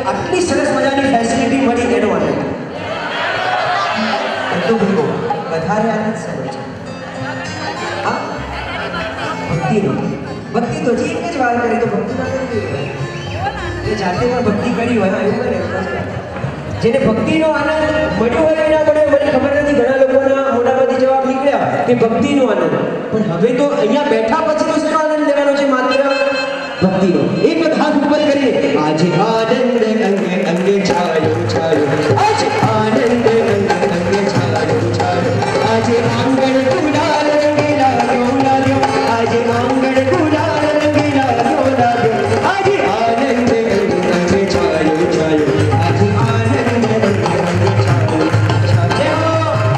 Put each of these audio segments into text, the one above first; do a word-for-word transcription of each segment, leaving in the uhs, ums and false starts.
આટલી સરસ મજાની ફેસિલિટી મળી એનો આનંદ. તો ભૂલો વધારે આનંદ શેનો છે? હા, ભક્તિનો. ભક્તિ તો જે એક જ વાર કરી તો ભક્તિ ના કરવી એ જાતે પણ ભક્તિ કરી હોય એવું કરે. જેને ભક્તિનો આનંદ મળ્યો હોય એના મળ્યો. મને ખબર નથી, ઘણા લોકોના મોઢામાંથી જવાબ નીકળ્યા કે ભક્તિનો આનંદ. પણ હવે તો અહીંયા બેઠા પછી તો શેનો આનંદ લેવાનો છે? માત્ર ભક્તિનો. એક હાથ ઉપર કરીએ. આજે આનંદ અંગે અંગે છાયો છાયો, આજે આનંદ અંગે અંગે છાયો છાયો, આજે આંગણ ગુલાલ રંગે લાગ્યો લાગ્યો, આજે આંગણ ગુલાલ રંગે લાગ્યો લાગ્યો, આજે આનંદ અંગે અંગે છાયો છાયો, આજે આનંદ અંગે અંગે છાયો છાયો.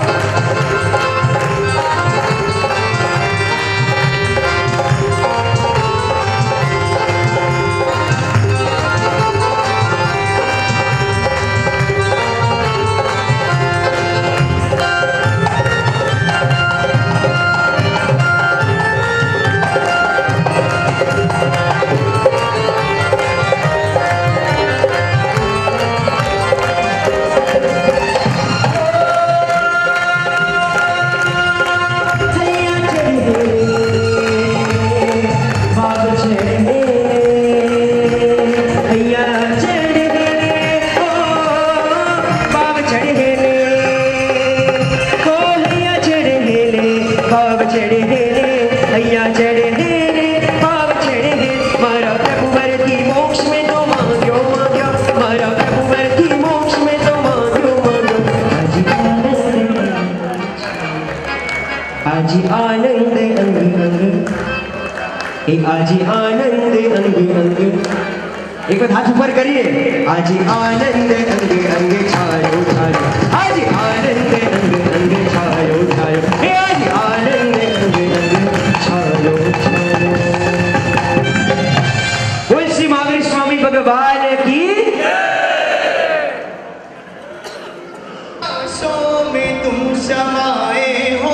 આજે આનંદ અંગે અંગે, એક વખત હાથ ઉપર કરીએ. આજે આનંદ અંગે અંગે છાયો છાયો, આજે આનંદ અંગે અંગે છાયો છાયો, હે આજે આનંદ અંગે અંગે છાયો છાયો. બોલ શ્રી મહાવીર સ્વામી ભગવાન કી જય. सो में तुम समाए हो,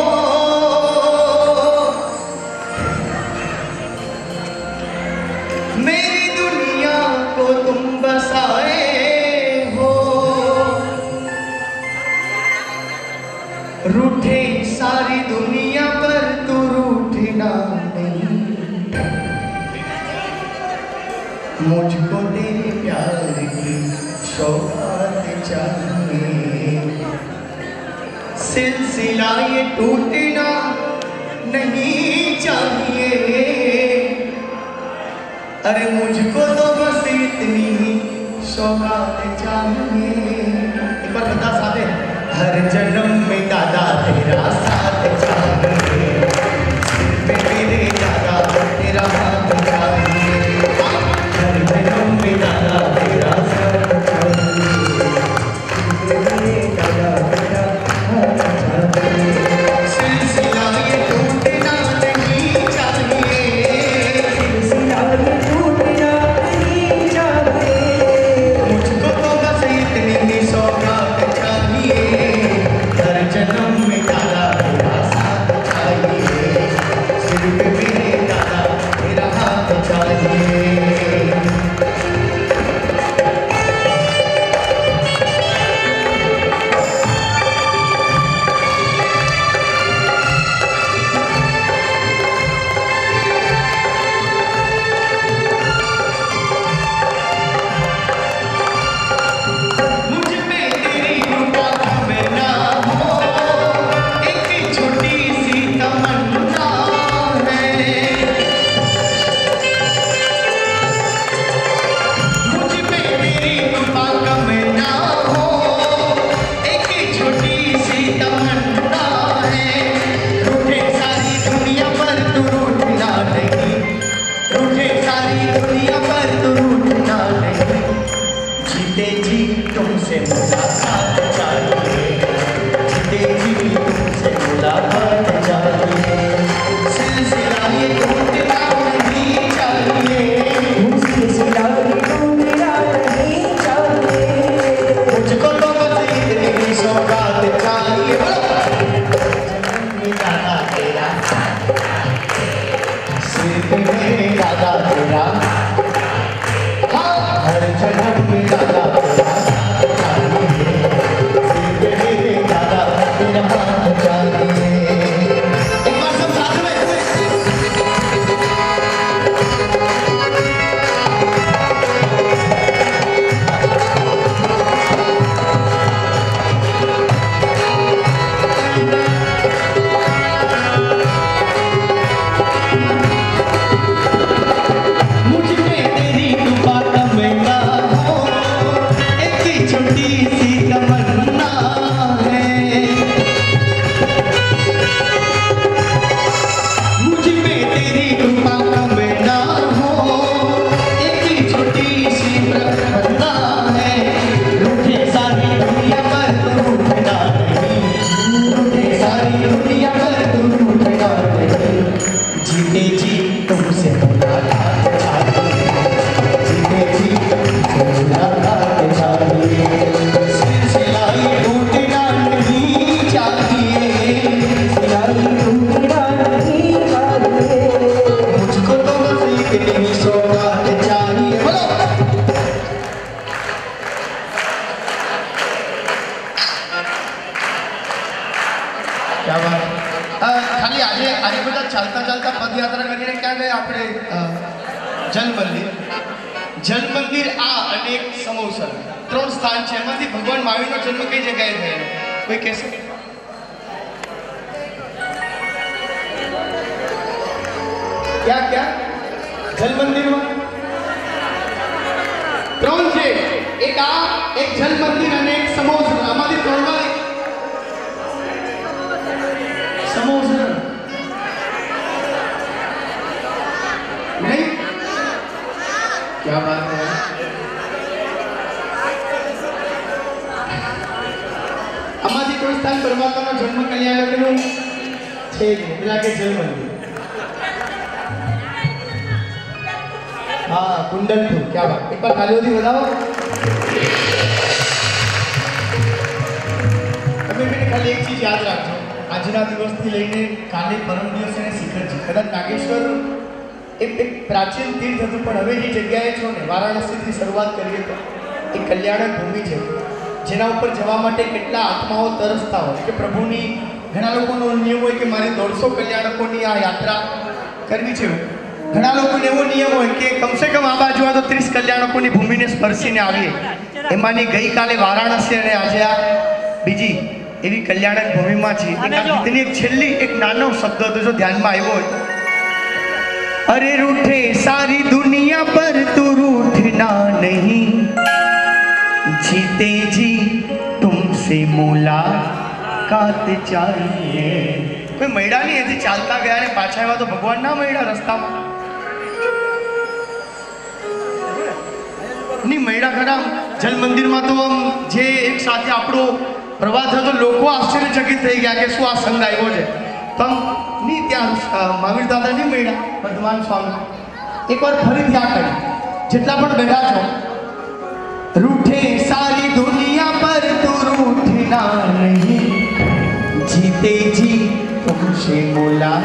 मेरी दुनिया को तुम बसाए हो, रूठे सारी दुनिया पर तू रूठना नहीं, मुझको तेरे प्यार की सौगात चाहिए, सिलसिला ये टूटना नहीं चाहिए, अरे मुझको तो बस इतनी ही सौगात चाहिए. एक बार बता साथे, हर जन्म में दादा तेरा साथ चाहिए, सिर पे मेरे दादा तेरा हाथ चाहिए, हर जन्म में दादा तेरा साथ चाहिए, सिर पे मेरे दादा तेरा हाथ चाहिए, सिलसिला ये टूटना नहीं चाहिए, सिलसिला ये टूटना नहीं चाहिए, मुझको तो बस इतनी ही सौगात चाहिए, हर जन्म में दादा तेरा साथ चाहिए, सिर पे मेरे दादा तेरा हाथ चाहिए. मुझ पे तेरी कृपा में ना हो, एक छोटी सी तमन्ना है, मुझ पे तेरी कृपा में ना हो, एक छोटी सी तमन्ना है, रूठे सारी दुनिया पर तू रूठना नहीं, रूठे सारी दुनिया पर तू रूठना नहीं, जीते जी तुमसे मुलाकात चाहिए, जीते जी तुमसे मुलाकात चाहिए, सिलसिला ये टूटना नहीं चाहिए, सिलसिला ये टूटना नहीं चाहिए, मुझको तो बस इतनी ही सौगात चाहिए, जन्म में दादा तेरा, सिर पे मेरे दादा तेरा, हाँ हर जन्म में दादा આજે બધા ચાલતા ચાલતા પદયાત્રા કરીને ક્યાં ગયા આપણે? જલ મંદિર. જલ મંદિર આ અને એક સમોસર ત્રણ સ્થાન છે. એમાંથી ભગવાન મહાવીરનો જન્મ કઈ જગ્યાએ થયો? કોઈ કહેશે? ક્યાં ક્યાં? જલ મંદિરમાં ત્રણ છે. એક આ, એક જલ મંદિર અને એક સમોસર. આમાંથી ત્રણમાં સમોસર नहीं? क्या बात है? आमादी कोई स्थान परमात्मा नो जन्म कल्याण केनु छे પેલા કે જલ મંદિર. हाँ कुंडलपुर. क्या बात. एक बार तालियों बजाओ. તમે મને ખાલી એક ચીજ યાદ રાખજો. આજના દિવસથી લઈને કાલે પરમ દિવસે શિખરજી કદાચ નાગેશ્વર એક એક પ્રાચીન તીર્થ હતું, પણ હવે જે જગ્યાએ છો ને વારાણસીથી શરૂઆત કરીએ તો એ કલ્યાણક ભૂમિ છે, જેના ઉપર જવા માટે કેટલા આત્માઓ તરસતા હોય કે પ્રભુની. ઘણા લોકોનો નિયમ હોય કે મારે દોઢસો કલ્યાણકોની આ યાત્રા કરવી છે. ઘણા લોકોને એવો નિયમ હોય કે કમસે કમ આ બાજુ આ તો ત્રીસ કલ્યાણકોની ભૂમિને સ્પર્શીને આવીએ. એમાંની ગઈકાલે વારાણસી અને આજે આ બીજી એવી કલ્યાણક ભૂમિમાં છે. ગીતની એક છેલ્લી એક નાનો શબ્દ હતો જો ધ્યાનમાં આવ્યો હોય. अरे रूठे सारी दुनिया पर तू रूठना नहीं, जीते जी तुमसे मुलाकात चाहिए. कोई મળ્યા નહીં હજી ચાલતા ગયા ને પાછા આવ્યા તો ભગવાન ના મળ્યા રસ્તામાં? નહીં મળ્યા ખરા. જલ મંદિરમાં તો આમ જે એક સાથે આપણો પ્રવાસ થયો તો લોકો આશ્ચર્યચકિત થઈ ગયા કે શું આ સંઘ આવ્યો છે. તમ નહીં ત્યાં મહાવીર દાદા નહીં મળ્યા વર્ધમાન સ્વામી. એકવાર ફરીથી આ કરી જેટલા પણ બેઠા છો. रूठे सारी दुनिया पर तू रूठना नहीं, जीते जी तुमसे मुला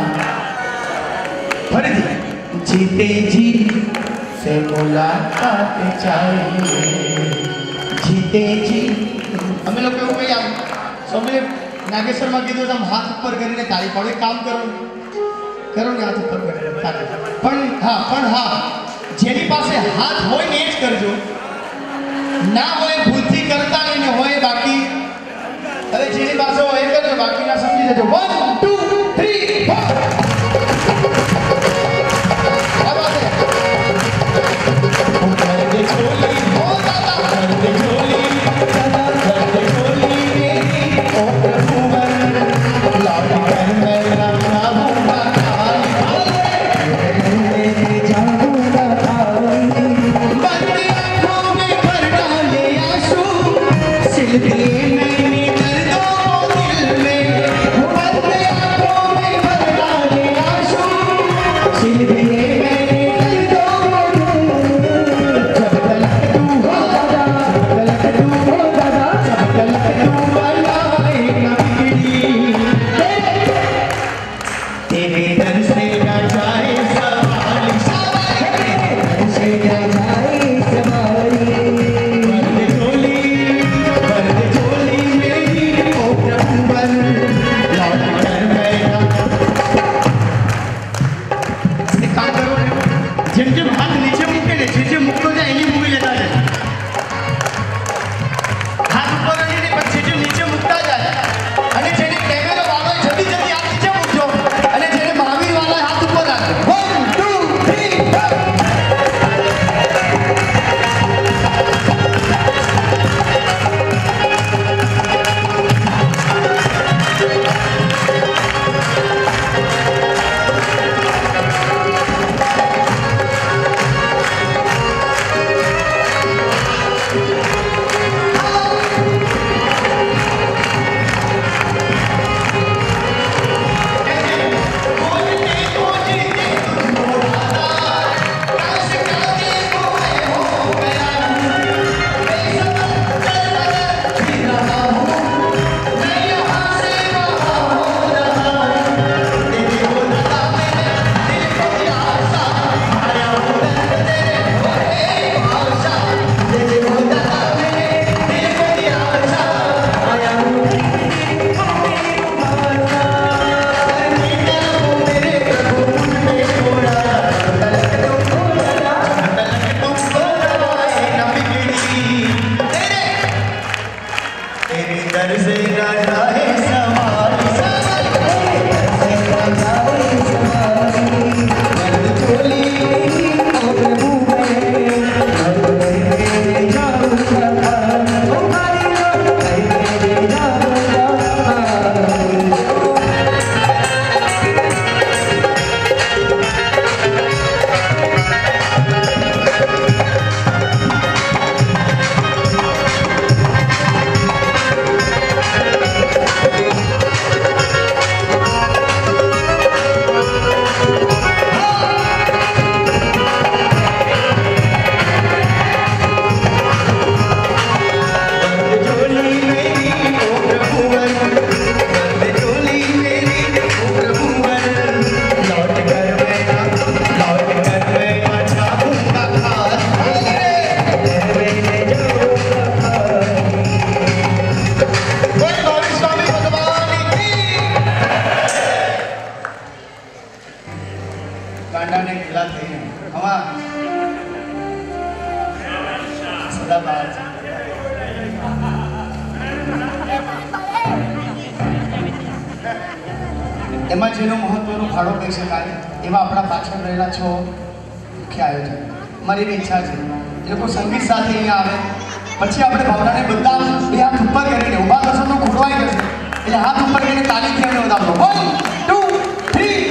फरीથી जीते जी से मुलाकात चाहिए. जीते जी અમે લોકો એવું કહી આમ સ્વામીએ નાગેશ્વરમાં કીધું આમ હાથ ઉપર કરીને તાળી પાડો. એક કામ કરો કરો ને હાથ ઉપર કરીને તાળી. પણ હા પણ હા જેની પાસે હાથ હોય ને એ જ કરજો. ના હોય ભૂલથી કરતા નહીં ને હોય બાકી હવે જેની પાસે હોય એ કરજો, બાકીના સમજી જજો. One two three four. मैंने दर्दों दिल में બધા બહાર છે. એમાં જેનો મહત્વનો ફાળો કહી શકાય એવા આપણા પાછળ રહેલા છો મુખ્ય આયોજક. મારી એવી ઈચ્છા છે એ લોકો સંગીત સાથે અહીંયા આવે પછી આપણે ભાવનાને બધા બે હાથ ઉપર કરીને ઊભા કરશો તો ખોટવાઈ જશે એટલે હાથ ઉપર કરીને તાલીમથી અમને વધાવો. One two three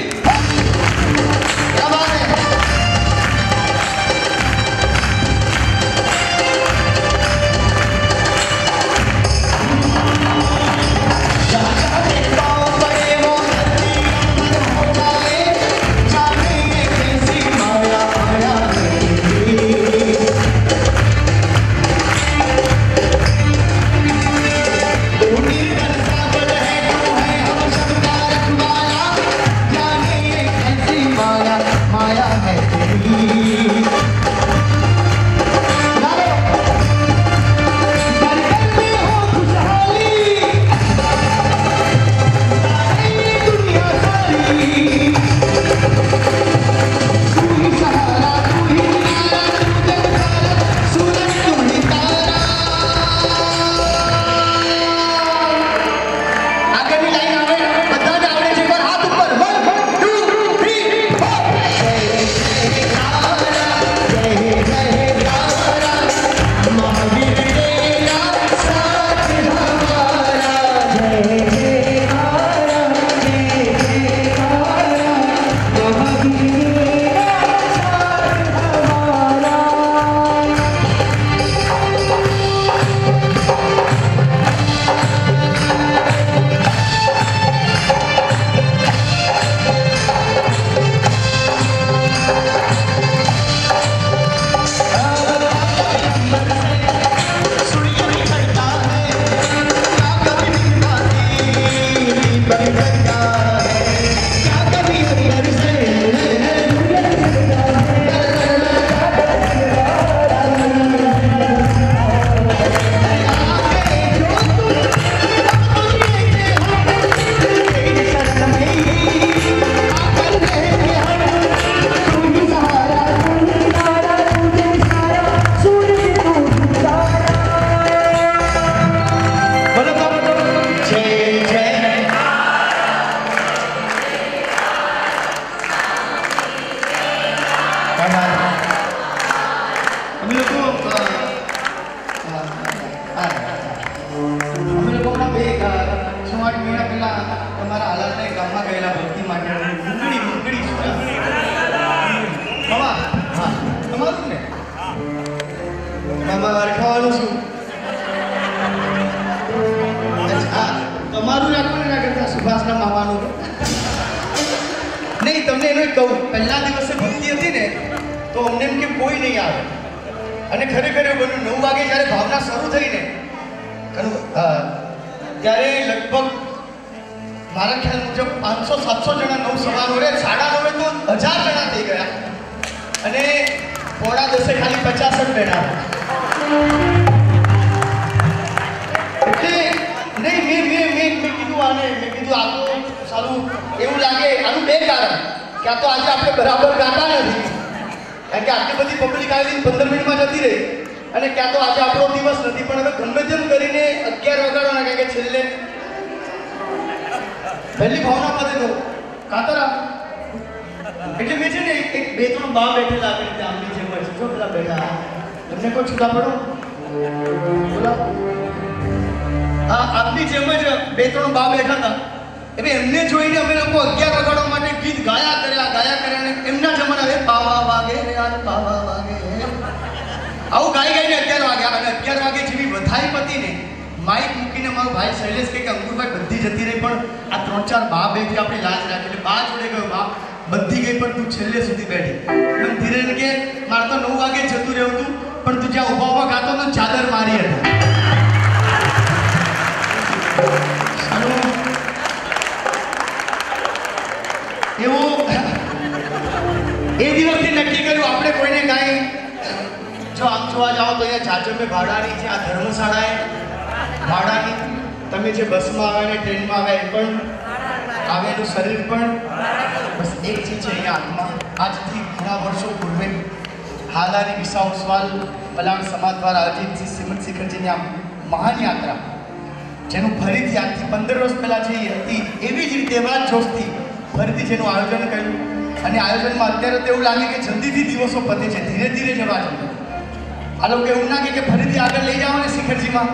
Halari Visa Oswal પલાણ સમાજ દ્વારા આયોજિત શ્રી શ્રીમદ શિખરજીની આ મહાન યાત્રા જેનું ફરીથી આજથી પંદર વર્ષ પહેલાં જે હતી એવી જ રીતે એવા જ જોશથી ફરીથી જેનું આયોજન કર્યું અને આયોજનમાં અત્યારે તો એવું લાગે કે જલ્દીથી દિવસો પતે છે, ધીરે ધીરે જવા જોઈએ. આ લોકો એવું ના કે ફરીથી આગળ લઈ જાઓ ને શિખરજીમાં,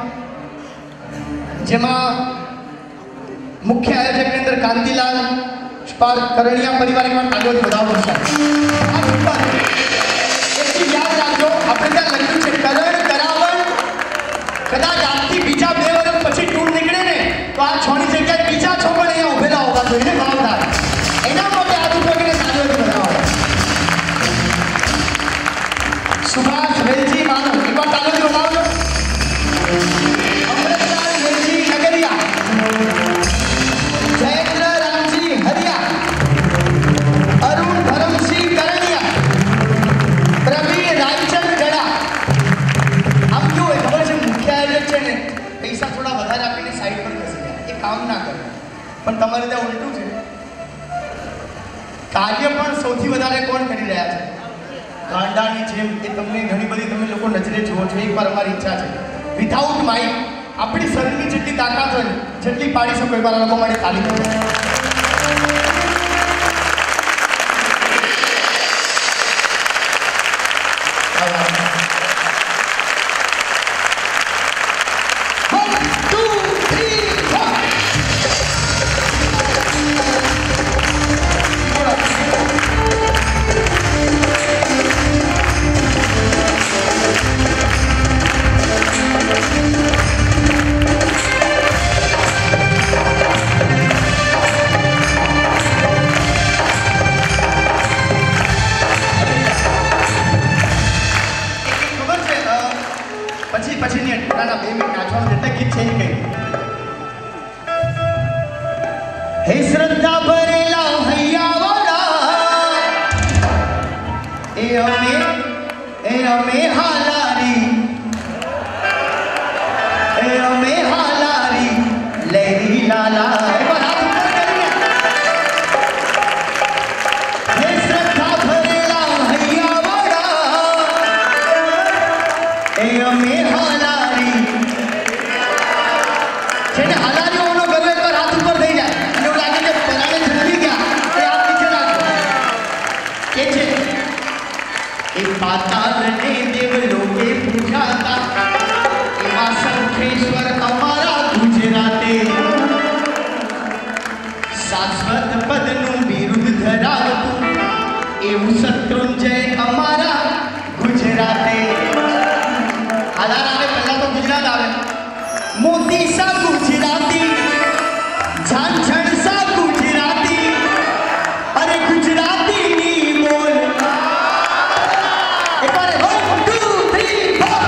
જેમાં મુખ્ય આયોજકની અંદર કાંતિલાલ કરણિયા પરિવાર એકવાર તાળીઓથી વધાવો પડશે. એટલી યાદ રાખજો, આપણે ત્યાં લખ્યું છે કરણ કરાવણ કદાચ આજથી બીજા બે વર્ષ પછી ટૂર નીકળે ને તો આ છ ની જગ્યાએ બીજા છ પણ અહીંયા ઉભેલા હોવા જોઈએ ને ભાવદાર. એના માટે આજુ પગને તાળીઓથી વધાવો. સુભાષ વેલજી માનો એકવાર તાળીઓથી વધાવજો. અમૃતલાલ વેલજી નગરિયા, જયેન્દ્ર રામજી હરિયા, અરુણ ધરમસિંહ કરણિયા, પ્રવીણ રાયચંદ ગડા. આમ કેવું હોય ખબર છે, મુખ્ય આયોજક છે ને પૈસા થોડા વધારે આપીને સાઈડ પર ખસી જાય, એ કામ ના કરે. પણ તમારે ત્યાં ઉલટું છે, કાર્ય પણ સૌથી વધારે કોણ કરી રહ્યા છે? ગાંડાની જેમ. એ તમને ઘણી બધી તમે લોકો નજરે જુઓ છો. એકવાર અમારી ઈચ્છા છે વિધાઉટ માઇક આપણી શરીરની જેટલી તાકાત હોય ને જેટલી પાડી શકો એકવાર લોકો માટે તાલીમ કરો. હે શ્રદ્ધા ભરેલા હૈયાવાળા, એ અમે એ અમે હાલારી એ અમે હાલારી લહેરી લાલા. હે શ્રદ્ધા ભરેલા હૈયાવાળા, એ અમે હાલારી. જેને હાલારીઓનો ગર્વ એકવાર હાથ ઉપર થઈ જાય અને એવું લાગે કે પરાણે જન્મી ગયા, એ હાથ નીચે રાખો. કે છે એ પાતાળને દેવલોકે પૂજાતા એવા શંખેશ્વર અમારા ગુજરાતે, શાશ્વત પદનું બિરુદ ધરાવતું એવું શત્રુંજય અમારા ગુજરાતે. હાલાર આવે પહેલા તો ગુજરાત આવે. મોતી સા ગુજરાતી, ઝાંઝણ સા ગુજરાતી, અરે ગુજરાતી ની બોલ. એકવાર વન ટુ થ્રી ફોર.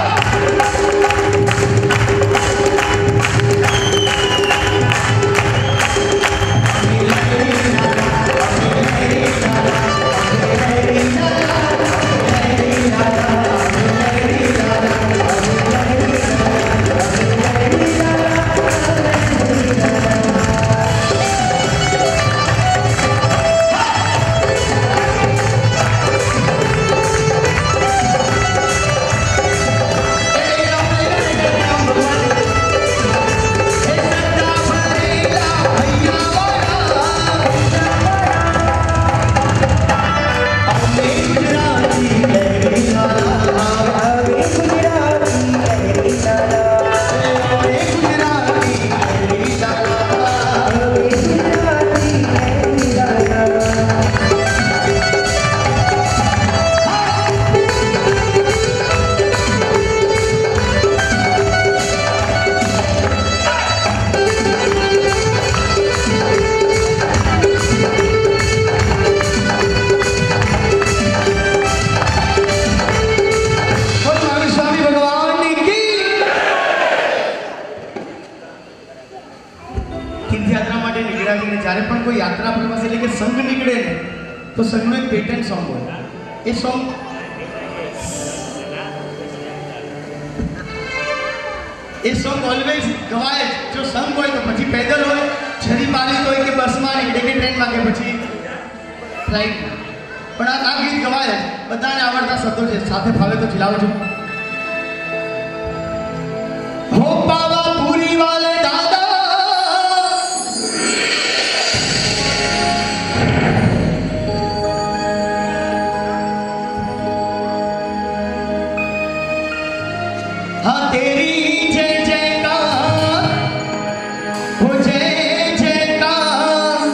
જ્યારે પણ કોઈ યાત્રા પ્રવાસ એટલે કે સંઘ નીકળે ને તો સંઘનું એક પેટર્ન સોંગ હોય. એ સોંગ એ સોંગ ઓલવેઝ ગવાય. જો સંઘ હોય તો પછી પેદલ હોય, છરી પાલી હોય કે બસમાં નીકળે કે ટ્રેનમાં કે પછી ફ્લાઇટમાં. પણ આ આ ગીત ગવાય બધાને આવડતા શબ્દો છે સાથે ફાવે તો ખીલાવજો હો પાવા પૂરી વાલે દાદા हाँ तेरी जय जयकार हो जय जयकार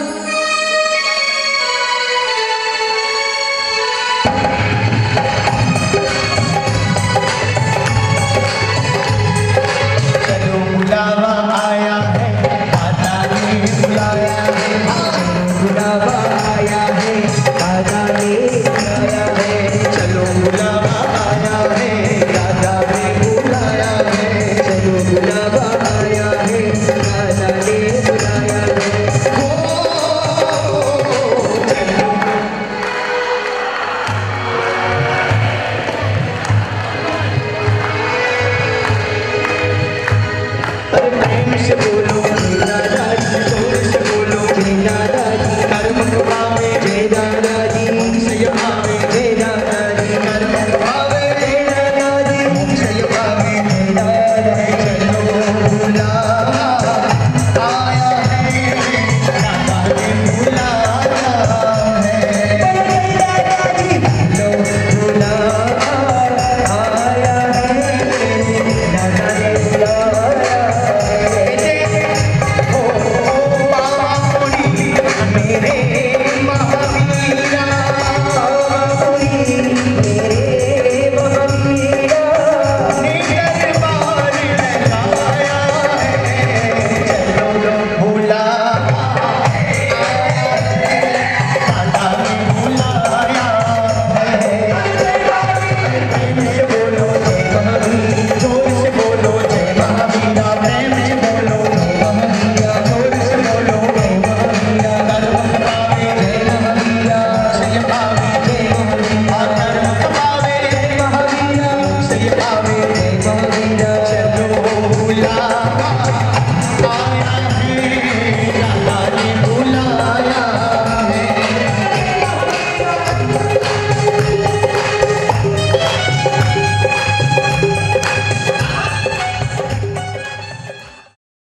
चलो बुलावा आया है दादा ने बुलाया है बुलावा आया है दादा ने बुलाया है चलो बुलावा आया है दादा ने बुलाया है चलो बुलावा आया है दादा ने बुलाया है हो चलो अरे प्रेम से बोलो जय दादा जी जोर से बोलो जय दादा जी कर्म पावे जय दादा जी से आवे जय दादा जी कर्म पावे जय दादा जी से आवे चलो बुलावा आया है दादा ने बुलाया है दादा जी लो बुलावा आया है दादा ने बुलाया हो बाबा कोई मेरे महावीरा मेरे महावीरा ने दरबार लगाया है चलो बुलावा दादा ने बुलाया है प्रेम से बोलो जय महावीर जोर से बोलो जय महावीरा प्रेम से बोलो जय महावीरा जोर से बोलो जय महावीरा कर्म पावे जय महावीरा से पावे जय महावीरा कर्म पावे जय महावीरा से पावे जय महावीरा चलो बुलावा आया है